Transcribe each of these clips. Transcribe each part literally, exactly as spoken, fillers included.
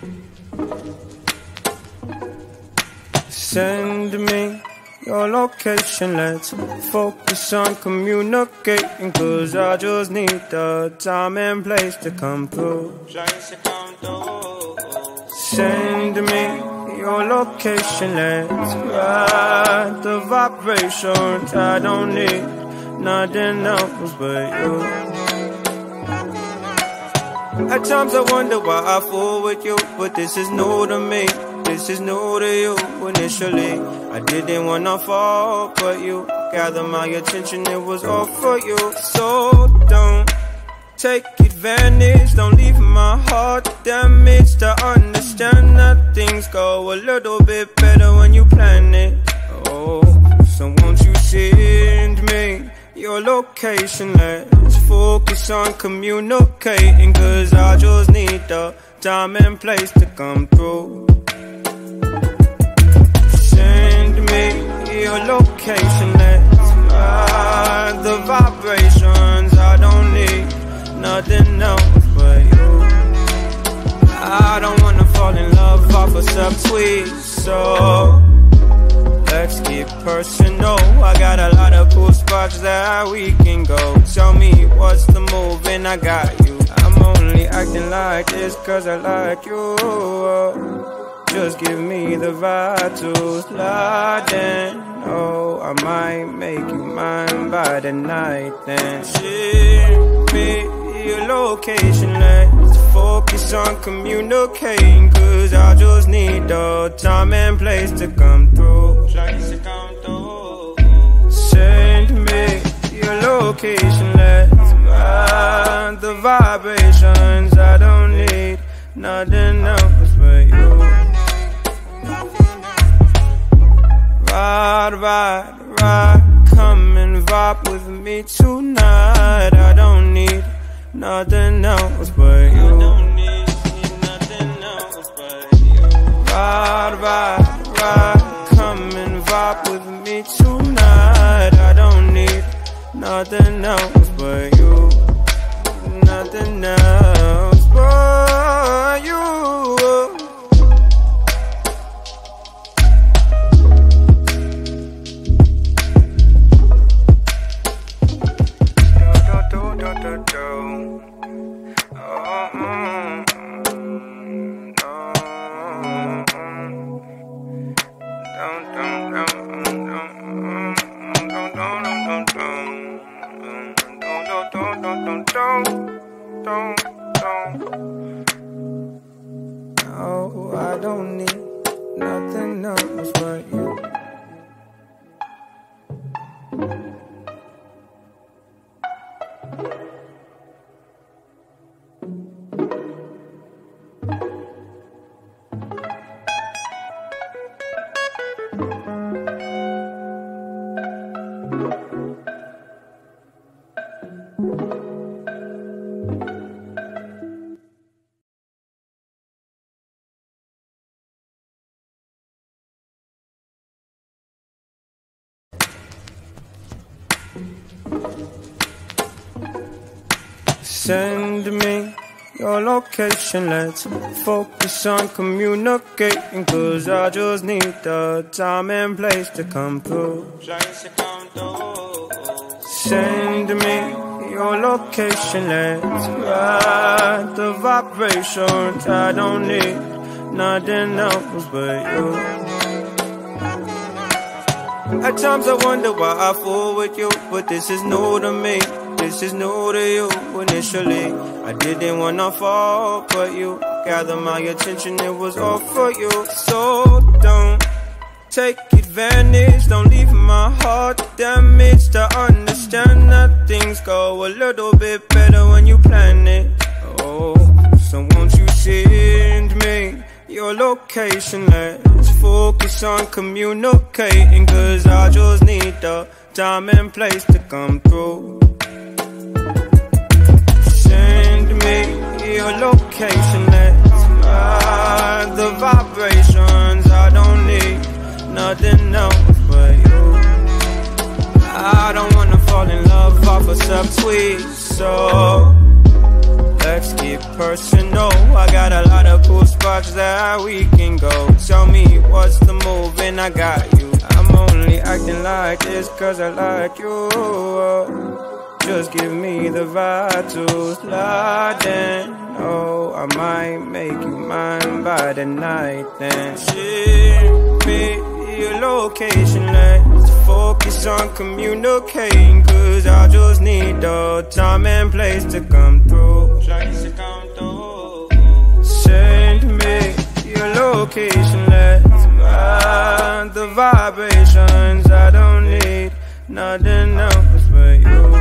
Send me your location, let's focus on communicating, cause I just need the time and place to come through. Send me your location, let's ride the vibrations. I don't need nothing else but you. At times I wonder why I fool with you, but this is new to me. This is new to you. Initially, I didn't wanna fall, but you gathered my attention, it was all for you. So don't take advantage, don't leave my heart damaged. I understand that things go a little bit better when you plan it. Oh, so won't you send me your location, let's focus on communicating, cause I just need the time and place to come through. Send me your location, let's ride the vibrations. I don't need nothing else but you. I don't wanna fall in love off a subtweet, so let's get personal. I got a lot of cool spots that we can go. Tell me what's the move and I got you. I'm only acting like this cause I like you. Just give me the vibe to slide in. Oh, I might make you mine by the night then. Ship me your location, let's focus on communicating, cause I just need the time and place to come through. Send me your location, let's ride the vibrations. I don't need nothing else but you. Ride, ride, ride, come and vibe with me tonight. I don't need nothing else but you. I don't need nothing else but you. Ride, ride, ride, come and vibe with me tonight. I don't need nothing else but you. Nothing else but you. No, I don't need nothing else but you. Send me your location, let's focus on communicating, cause I just need the time and place to come through. Send me your location, let's ride the vibrations. I don't need nothing else but you. At times I wonder why I fool with you, but this is new to me. This is new to you. Initially, I didn't wanna fall, but you gathered my attention, it was all for you. So don't take advantage, don't leave my heart damaged. I understand that things go a little bit better when you plan it. Oh, so won't you send me your location, let's focus on communicating, cause I just need the time and place to come through. Send me your location, let's ride the vibrations. I don't need nothing else but you. I don't wanna fall in love off a subtweet, so Let's get personal. I got a lot of cool spots that we can go. Tell me what's the move and I got you. I'm only acting like this cause I like you. Just give me the vibe to slide in. Oh, I might make you mine by the night then. Ship me your location, let's focus on communicating. Cause I just need the time and place to come through. Send me your location, let's ride the vibrations. I don't need nothing else but you.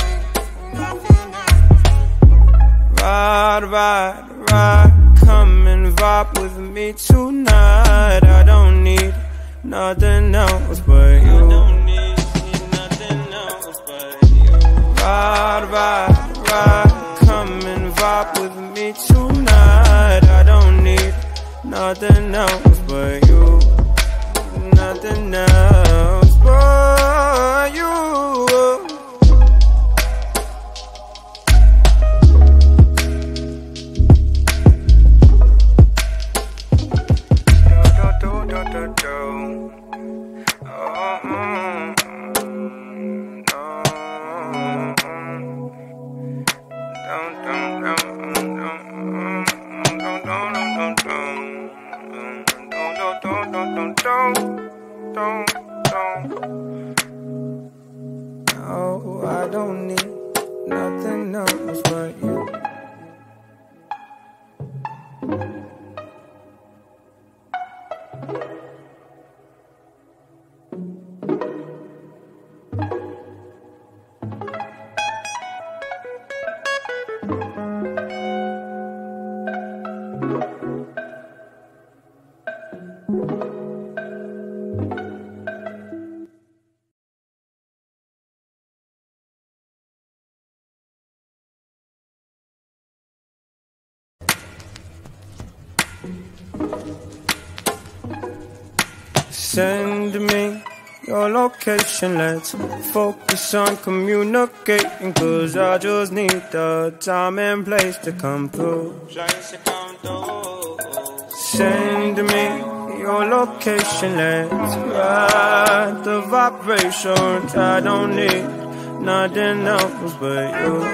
Ride, ride, ride, come and vibe with me tonight. I don't need nothing else but you. I don't need nothing else but you. Ride, ride, ride, come and vibe with me tonight. I don't need nothing else but you. Nothing else but you. Oh, I don't need nothing else but you. Send me your location, let's focus on communicating. Cause I just need the time and place to come through. Send me your location, let's ride the vibrations. I don't need nothing else but you.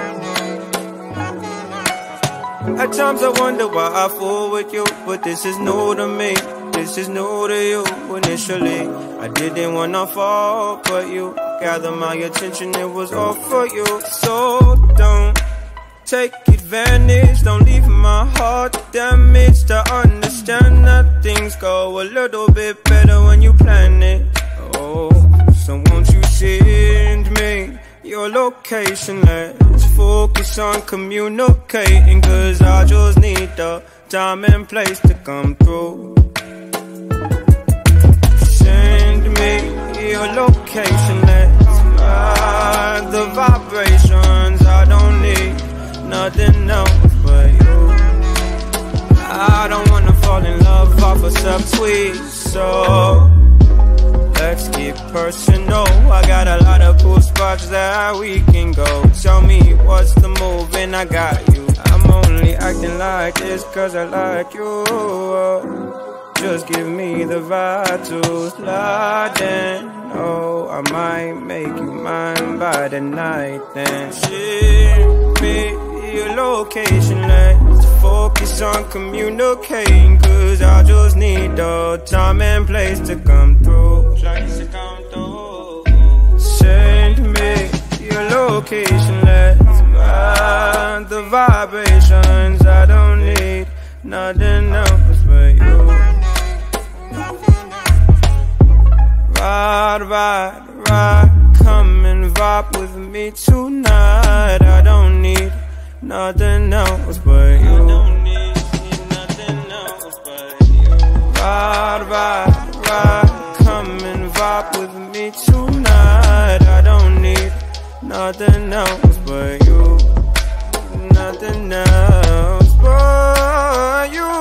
At times I wonder why I fool with you, but this is new to me. This is new to you. Initially I didn't wanna fall, but you gathered my attention, it was all for you. So don't take advantage, don't leave my heart damaged. To understand that things go a little bit better when you plan it. Oh, so won't you send me your location, let's focus on communicating. Cause I just need the time and place to come through. Send me your location, let's ride the vibrations. I don't need nothing else but you. I don't wanna fall in love off a subtweet, so let's get personal. I got a lot of cool spots that we can go. Tell me what's the move and I got you. I'm only acting like this cause I like you. Just give me the vibe to slide in. Oh, I might make you mine by the night then. Ship me your location, let's focus on communicating. Cause I just need the time and place to come through. Send me your location, let's ride the vibrations. I don't need nothing else but you. Ride, ride, ride, come and vibe with me tonight. I don't need nothing else but you. Ride, ride, ride, come and vibe with me tonight. I don't need nothing else but you. Nothing else but you.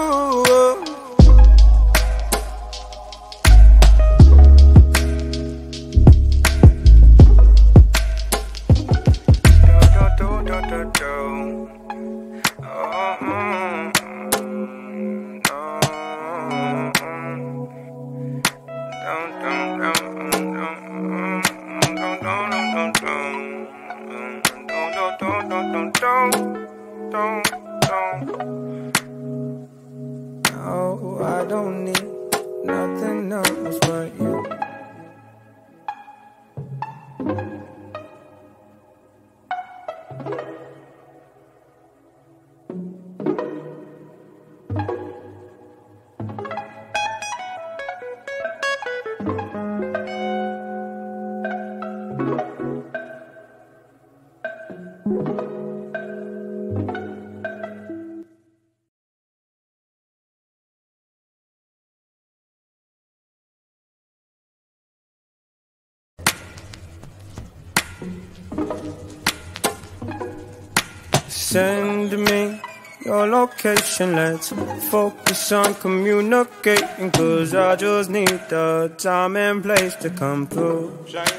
Send me your location, let's focus on communicating, cause I just need the time and place to come through.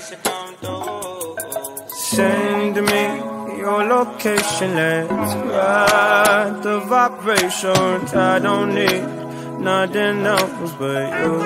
Send me your location, let's ride the vibrations. I don't need nothing else but you.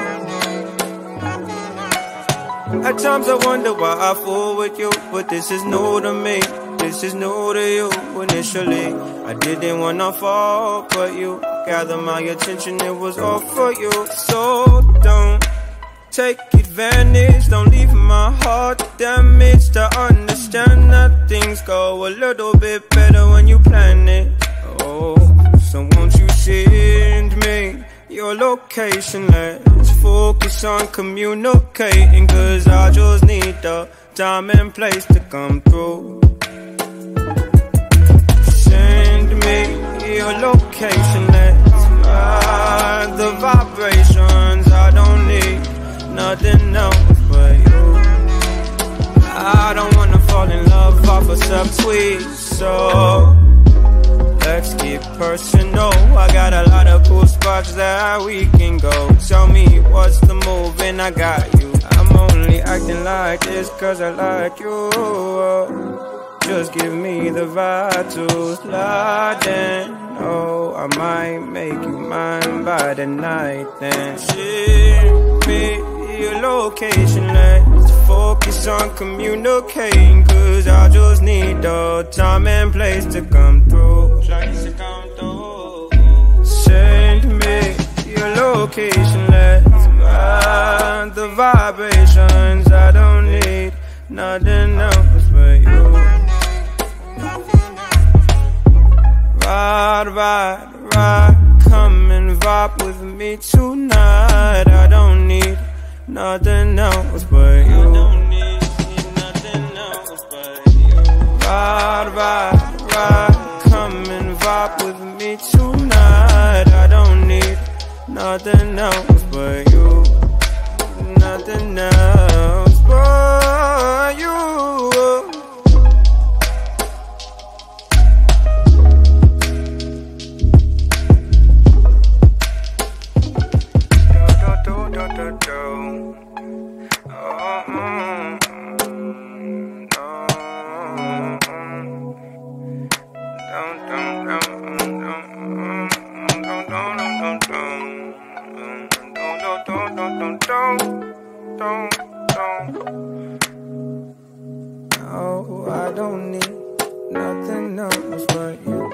At times I wonder why I fool with you, but this is new to me. This is new to you. Initially, I didn't wanna fall, but you gathered my attention, it was all for you. So don't take advantage, don't leave my heart damaged. I understand that things go a little bit better when you plan it. Oh, so won't you send me your location, let's focus on communicating, cause I just need the time and place to come through. Send me your location, let's ride the vibrations. I don't need nothing else but you. I don't wanna fall in love off a subtweet, so let's get personal. I got a lot of cool spots that we can go. Tell me what's the move and I got you. I'm only acting like this cause I like you. Just give me the vibe to slide in. Oh, I might make you mine by the night then. Ship me your location, let's focus on communicating, cause I just need the time and place to come through. Send me your location, let's ride the vibrations. I don't need nothing else but you. Ride, ride, ride, come and vibe with me tonight. I don't need nothing else but you. Ride, ride, ride, come and vibe with me tonight. I don't need nothing else but you. Nothing else but you. Oh, I don't need nothing else but you.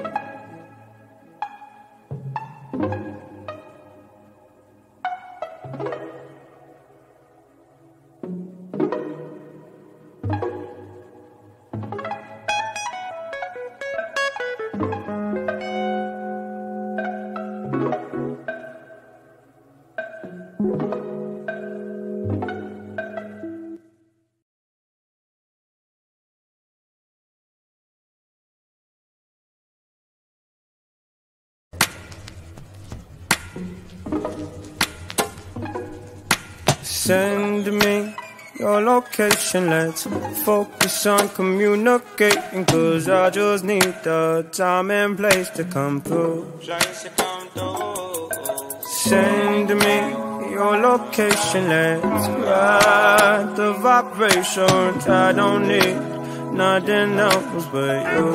Send me your location, let's focus on communicating, cause I just need the time and place to come through. Send me your location, let's ride the vibrations. I don't need nothing else but you.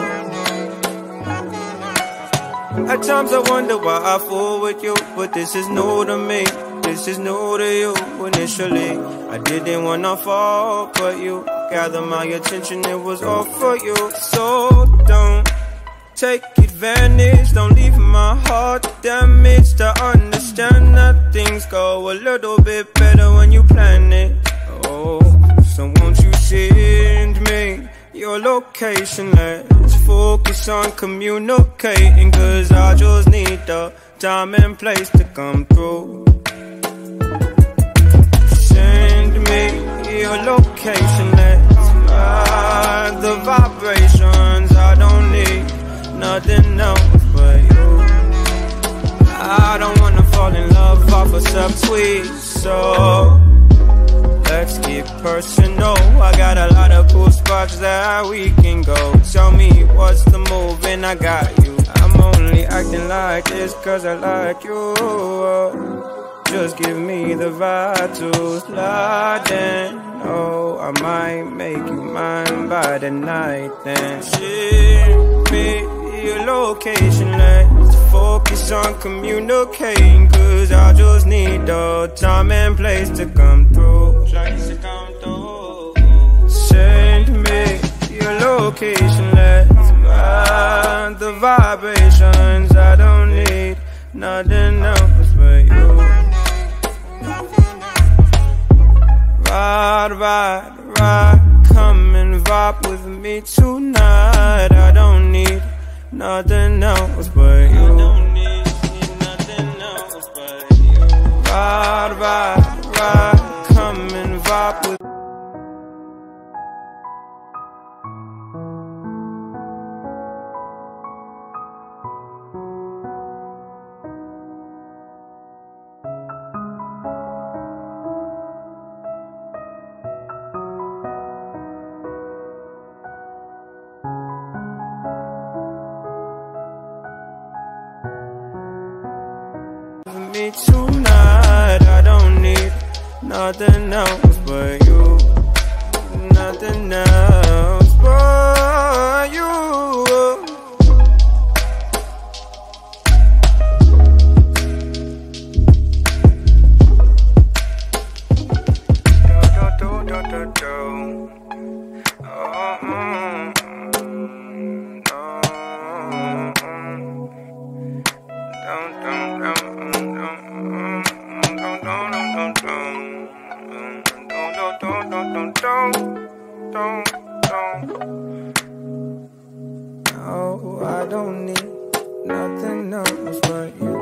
At times I wonder why I fool with you, but this is new to me. This is new to you. Initially, I didn't wanna fall, but you gathered my attention, it was all for you. So don't take advantage, don't leave my heart damaged. I understand that things go a little bit better when you plan it. Oh, so won't you send me your location, let's focus on communicating, cause I just need the time and place to come through. Send me your location, let's ride the vibrations. I don't need nothing else but you. I don't wanna fall in love off a subtweet, so let's get get personal. I got a lot of cool spots that we can go. Tell me what's the move and I got you. I'm only acting like this cause I like you. Just give me the vibe to slide in. Oh, I might make you mine by the night. Then ship me your location. Let's focus on communicating, cause I just need the time and place to come through. Send me your location. Let's ride the vibrations. I don't need nothing else but you. Ride, ride, ride, come and vibe with me tonight. I don't need nothing else but you. I don't need, need nothing else but you. Ride, ride, ride, come and vibe with me. Me tonight, I don't need nothing else but you. Nothing else but you. Do, do, do, do, do. Oh, mm, mm, no. Oh, I don't need nothing else but you.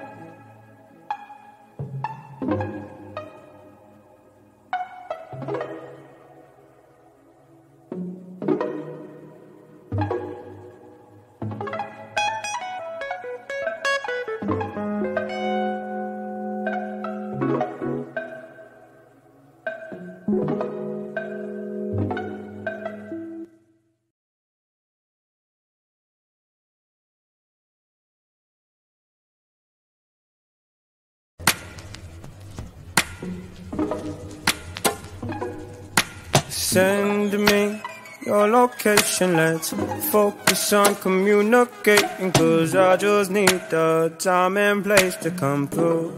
Send me your location. Let's focus on communicating, cause I just need the time and place to come through.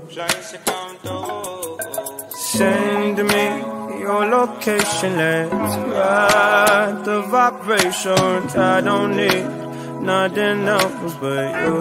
Send me your location. Let's ride the vibrations. I don't need nothing else but you.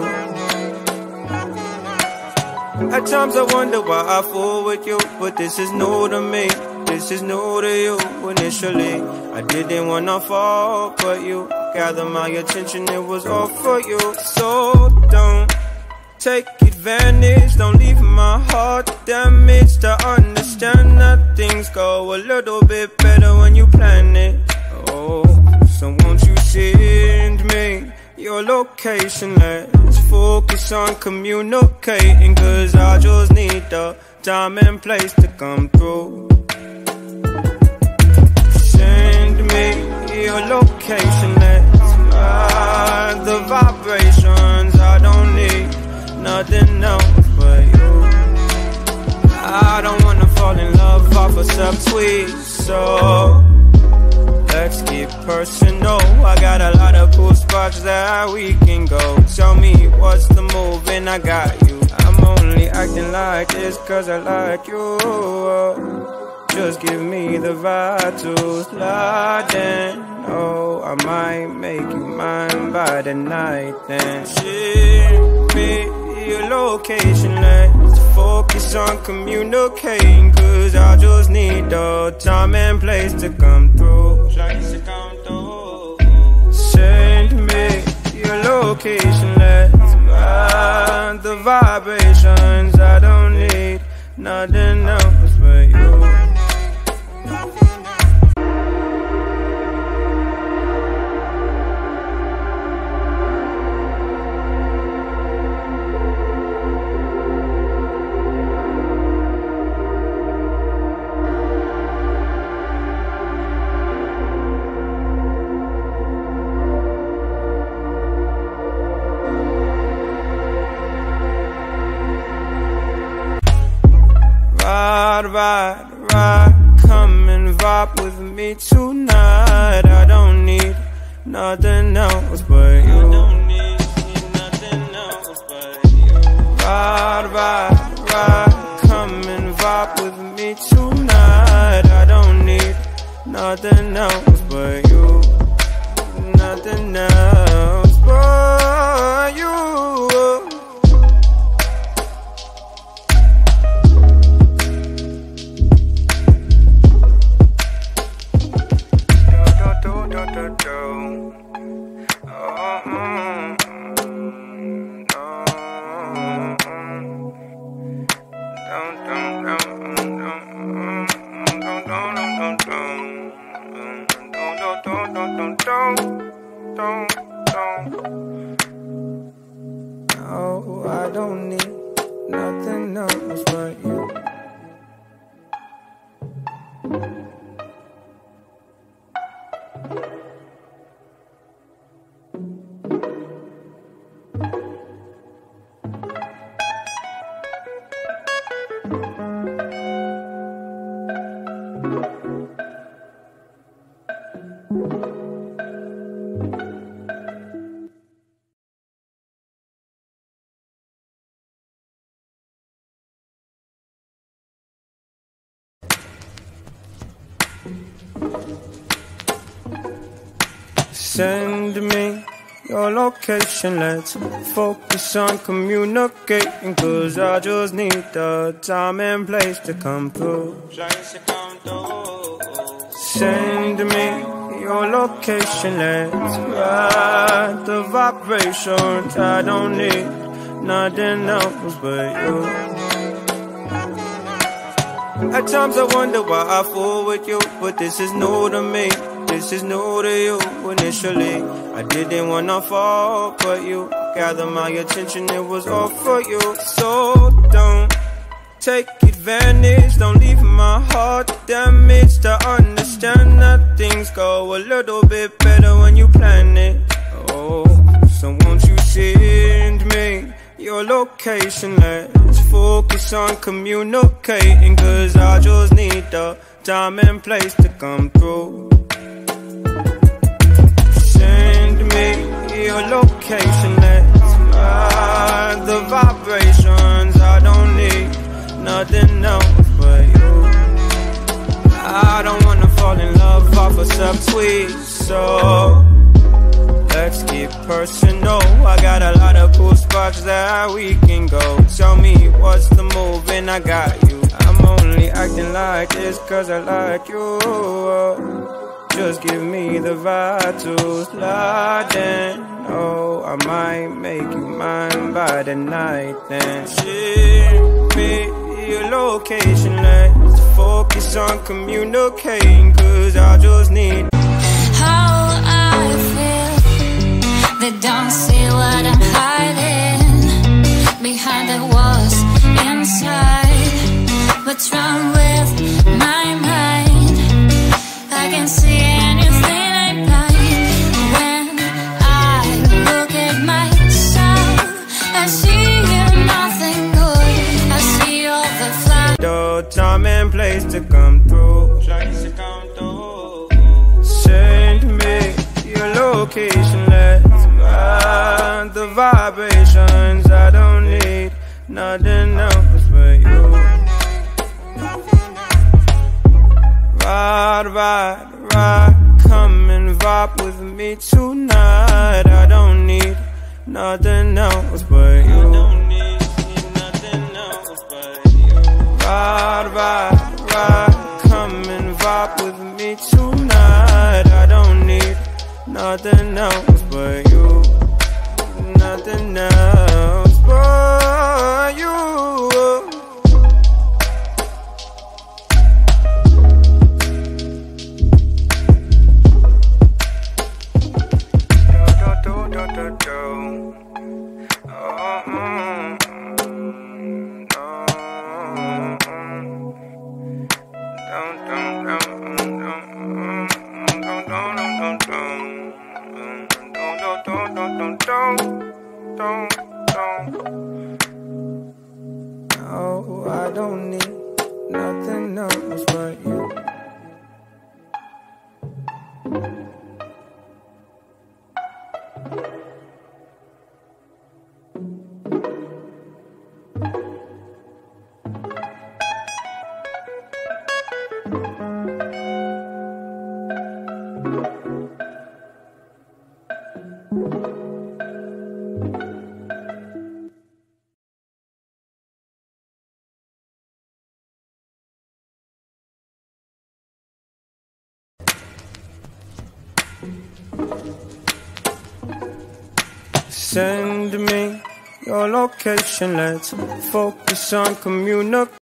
At times I wonder why I fool with you, but this is new to me. This is new to you. Initially, I didn't wanna fall, but you gathered my attention, it was all for you. So don't take advantage, don't leave my heart damaged. I understand that things go a little bit better when you plan it. Oh, so won't you send me your location? Let's focus on communicating, cause I just need the time and place to come through. Send me your location. Let's ride the vibrations. I don't need nothing else but you. I don't wanna fall in love off a subtweet, so let's get personal. I got a lot of cool spots that we can go. Tell me what's the move and I got you. I'm only acting like this cause I like you. Just give me the vibe to slide in. Oh, I might make you mine by the night. Then ship me your location. Let's focus on communicating, cause I just need the time and place to come through. Send me your location. Let's ride the vibrations. I don't need nothing else but you. Ride, ride, ride, come and vibe with me tonight. I don't need nothing else but you. I don't need nothing else but you. Ride, ride, ride, come and vibe with me tonight. I don't need nothing else but you. Nothing else but you. No, I don't need nothing else but you. Send me your location, let's focus on communicating, cause I just need the time and place to come through. Send me your location, let's ride the vibrations. I don't need nothing else but you. At times I wonder why I fool with you, but this is new to me. This is new to you. Initially, I didn't wanna fall, but you gathered my attention, it was all for you. So don't take advantage, don't leave my heart damaged. I understand that things go a little bit better when you plan it. Oh, so won't you send me your location, let's focus on communicating, cause I just need the time and place to come through. Send me your location, let's ride the vibrations. I don't need nothing else but you. I don't wanna fall in love off a subtweet, so let's get personal. I got a lot of cool spots that we can go. Tell me what's the move and I got you. I'm only acting like this cause I like you. Just give me the vibe to slide in. Oh, I might make you mine by the night then. Share me your location, let's focus on communicating, cause I just need how I feel. They don't see what I'm hiding behind the walls inside. What's wrong with my mind? I can see anything I like. When I look at myself, I see nothing good. I see all the flaws. No time and place to come through. Send me your location, let's ride the vibrations. I don't need nothing else but you. Ride, ride, ride, come and vibe with me tonight. I don't need nothing else but you. I don't need nothing else but you. Ride, ride, ride, come and vibe with me tonight. I don't need nothing else but you. Nothing else but you. No, I don't need nothing else but you. Send me your location, let's focus on communication.